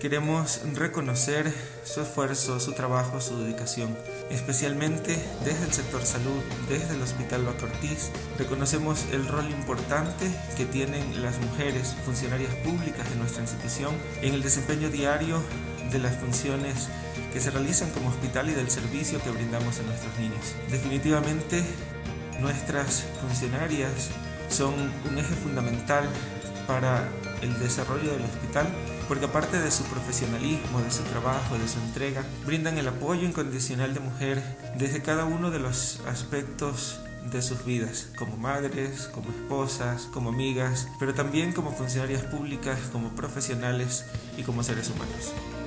queremos reconocer su esfuerzo, su trabajo, su dedicación, especialmente desde el sector salud, desde el Hospital Baca Ortiz. Reconocemos el rol importante que tienen las mujeres, funcionarias públicas de nuestra institución, en el desempeño diario de las funciones que se realizan como hospital y del servicio que brindamos a nuestros niños. Definitivamente, nuestras funcionarias son un eje fundamental para el desarrollo del hospital, porque aparte de su profesionalismo, de su trabajo, de su entrega, brindan el apoyo incondicional de mujer desde cada uno de los aspectos de sus vidas, como madres, como esposas, como amigas, pero también como funcionarias públicas, como profesionales y como seres humanos.